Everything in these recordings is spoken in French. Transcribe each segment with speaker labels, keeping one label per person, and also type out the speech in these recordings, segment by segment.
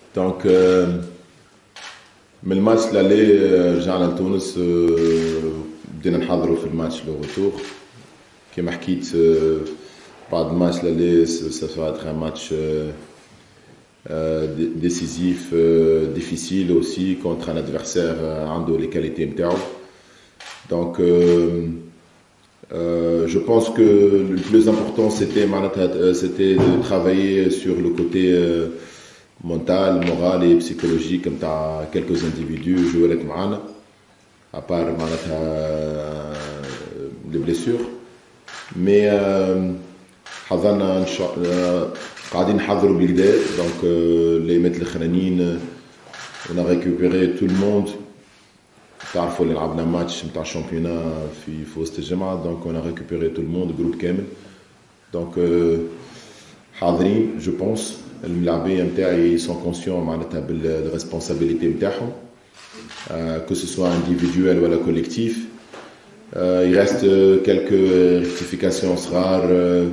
Speaker 1: دونك من الماتش اللي رجعنا لتونس بدينا نحضروا في الماتش لو روتور كيما حكيت بعد الماتش اللي سا اتر ان ماتش décisif, difficile aussi contre un adversaire عنده les qualités نتاعو. Donc je pense que le plus important c'était de travailler sur le côté mental, moral et psychologique comme t'as quelques individus joueurs معنا à part les blessures. Mais حضرنا قاعدين نحضروا بالكدا دونك لي مات الاخرانيين on a récupéré tout le monde. تعرفوا اللي لعبنا ماتش نتاع الشامبيونا في وسط الجمعه دونك on a récupéré tout le monde جروب كامل دونك حاضرين جو بونس الملاعبيه نتاعي سون كونسيون معناتها بالريسبونسابيلتي نتاعهم que ce soit individuel ولا collectif. Il reste quelques rectifications rares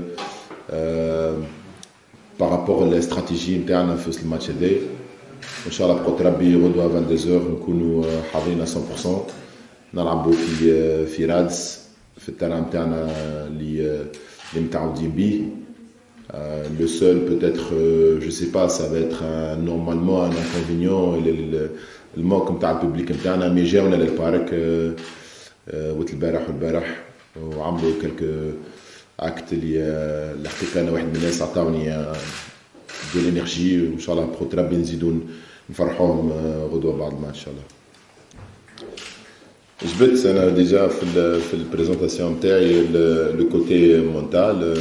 Speaker 1: par rapport à la stratégie نتاعنا في الماتش هذا. ان شاء الله بقدر ربي غدوه 22 نكونوا حاضرين 100%. نلعبوا في رادس في التران نتاعنا اللي متعودين به. Le seul peut-être je sais pas ça va être normalement un inconvénient الموقف نتاع الببليك نتاعنا مي جاونا للبارك وقت البارح وعملوا كلك اكت اللي حكيت انا واحد من الناس عطاوني دو الانرجي وان شاء الله بقدر ربي نزيدوا نفرحوهم غدوه بعد ما ان شاء الله. جبت انا ديجا في البريزونطاسيون نتاعي لو كوتي مونتال.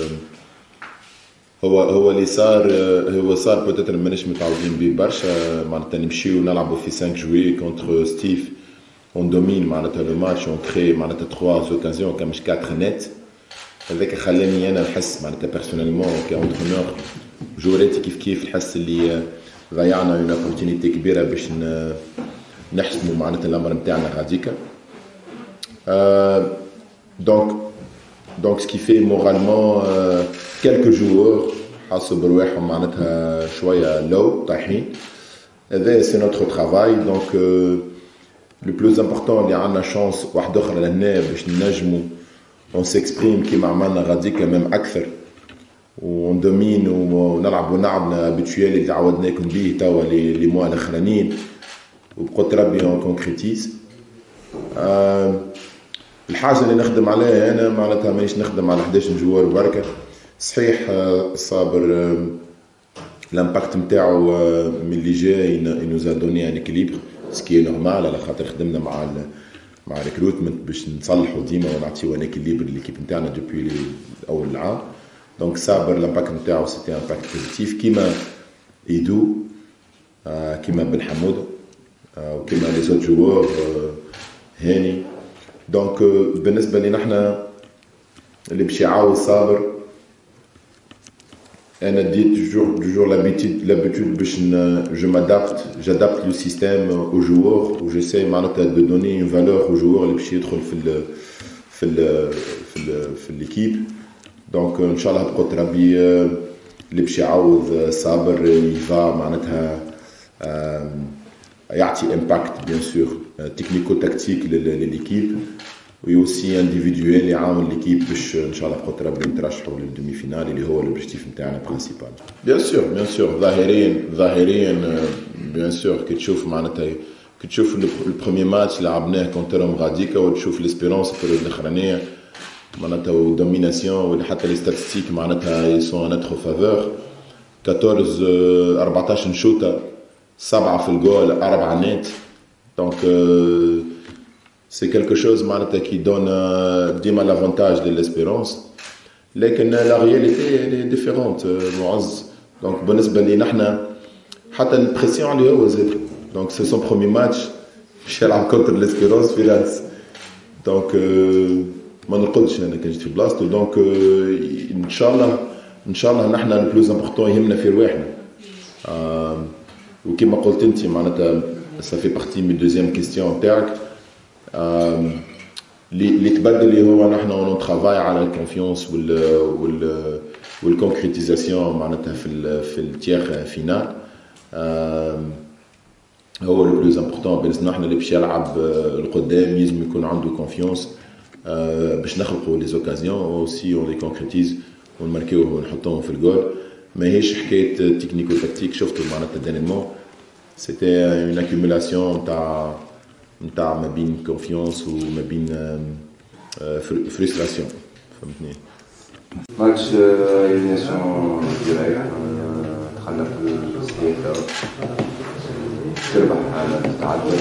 Speaker 1: هو اللي صار بوتيتر مانيش متعودين بيه برشا معناتها نمشيو نلعبوا في 5 جوي كونتر ستيف اون دومين معناتها لو ماتش اون كري معناتها 3 اوكازيون كان مش 4 نت. هذاك خلاني انا نحس معناتها بيرسونيلمون كاونترونور جوريتي كيف نحس اللي ضيعنا اون اوبورتونيتي كبيره باش نحسموا معناتها الامر نتاعنا غاديكا. Donc ce qui fait moralement quelques joueurs حاسوا برواحهم معناتها شويه لو طايحين. هذا سي نوتر ترافاي دونك لو بلوز امبورطون اللي عندنا شانس واحد اخرى لهنا باش نجموا on s'exprime كيما عملنا غاديكا ميم اكثر ون دومين ونلعبوا ابيتويال اللي عودناكم به توا لي موا الاخرانيين وبقدر ربي اون كونكريتيز. الحاجه اللي نخدم عليها انا معناتها مانيش نخدم على 11 جوار بركه صحيح. صابر الامباكت نتاعو من اللي جاي نوزا دوني ان اكيليبر سكي نورمال على خاطر خدمنا مع ريكروتمنت باش نصلحوا ديما ونعطيو ان اكيليبر ليكيب نتاعنا دوبوي اول العام. دونك صابر الامباكت نتاعو سيتي امباكت بوزيتيف كيما ايدو كيما بن حمود وكيما لي زوت جوار هاني. دونك بالنسبه لي نحنا اللي باش يعاود صابر انا ديت toujours l'habitude باش je j'adapte le système aux joueurs où j'essaie معناتها de donner une valeur aux joueurs اللي باش يدخل في l'équipe. دونك ان شاء الله بقدر ربي اللي باش يعاود صابر يفا معناتها يعطي امباكت بيان سور تكنيكو تكتيك لليكيب ويوسي انديفيدويل يعاون ليكيب باش ان شاء الله بقدر ربي نترشحوا للدومي فينال اللي هو الاوبجيكتيف نتاعنا برينسيبال. بيان سور ظاهريا بيان سور كي تشوف معناتها كي تشوف البروميير ماتش لعبناه كونترهم غاديكا وتشوف ليسبيرونس في الاخرانيه معناتها دوميناسيون ولا حتى لي ستاتستيك معناتها يسون نتر فافور 14 نشوطه 7 في الجول 4 نت. دونك c'est quelque chose معناتها qui donne ديما l'avantage de l'espérance لكن la réalité elle est différente معز. دونك بالنسبه لي نحنا حتى البريسيون اللي هو زاد دونك سي سون بروميير ماتش باش يلعب كونتر ليسبيرونس في راس. دونك ما نقولش انا كان جيت في بلاصتو. دونك ان شاء الله نحنا البلوز امبورطون يهمنا في رواحنا وكما قلت انت معناتها ça fait partie من دوزيام كيستيون تاعك اللي تبدل اللي هو نحن اون ترافاي على الكونفيونس والكونكريتيزاسيون معناتها في التيغ فينال. هو لو بلوز امبورطون بالنسبه لنا اللي باش يلعب القدام يلزم يكون عنده كونفيونس باش نخلقوا لي زوكازيون اوسي اون لي كونكريتيز ونماركيوه ونحطوهم في الجول. ماهيش حكايه تكنيكو تكتيك شفتوا معناتها دانيلمون سيتي اون اكيوميلاسيون نتاع ما بين كونفيونس وما بين فرستراسيون فهمتني.
Speaker 2: ماتش إليميناسيون ديريكت دخلنا في السياسة تربح تتعدى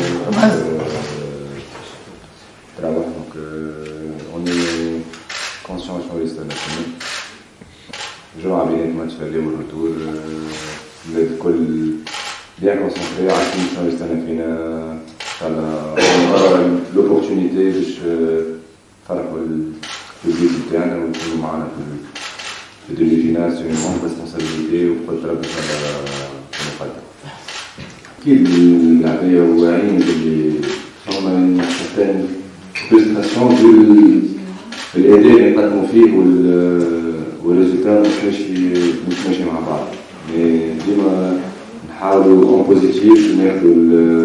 Speaker 2: تربح دونك اوني كونسيون شنو يستنى فينا جمعة بين ماتش اللي والروتور الكل بيان كونسونطري عارفين شنو يستنى فينا ان شاء الله لوبورتونيتي باش نفرحوا البيت نتاعنا ونكونوا معنا في الدومي فينال سي اون ريسبونسابيلتي وقلت ربي ان شاء الله نقدم. أكيد اللاعبية واعيين باللي فما حتى بريستاسيون في الأداء اللي نقدموا فيه والريزولتا مش ماشي مع بعض، ديما نحاولوا اون بوزيتيف ناخذوا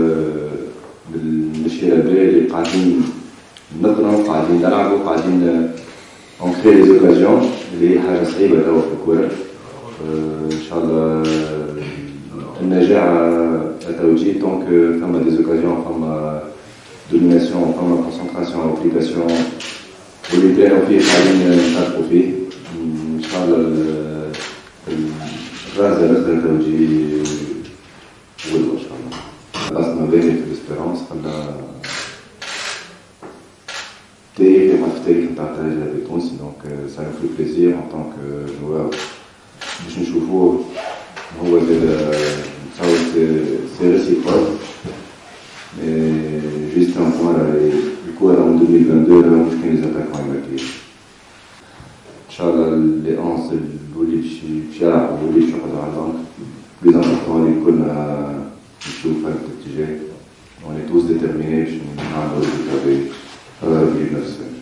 Speaker 2: بالمشي الأداء اللي قاعدين نقراو قاعدين نلعبوا قاعدين اون كري لي زوكازيون اللي هي حاجة صعيبة توا في الكورة. ان شاء الله النجاح التوجيه دونك فما دي زوكازيون فما دوميناسيون فما كونسونطراسيون ابليكاسيون واللي كانوا فيه قاعدين نشاركوا فيه ان شاء الله الراس الاخر التوجيه غدوه ان شاء الله. خلصنا فيني في الاسبيرونس خلى تاريخ يبقى في التاريخ نتاع الترجي التونسي دونك سا نو في بليزير ان طونك جوار باش نشوفوه هو زاد نتصور سي ريسيبروك جيست ان بوان الكورة en 2022 راه مش كاين لي زاتاكون يماركيو ان شاء الله لي 11 اللي باش يلعبوا واللي باش يقعدوا على البنك بلي امبورطون اللي كلنا نشوف هذا الاتجاه وني توز ديتيرميني باش نعملوا ريزولتا باهي. هذا ربي يجيب نفسه.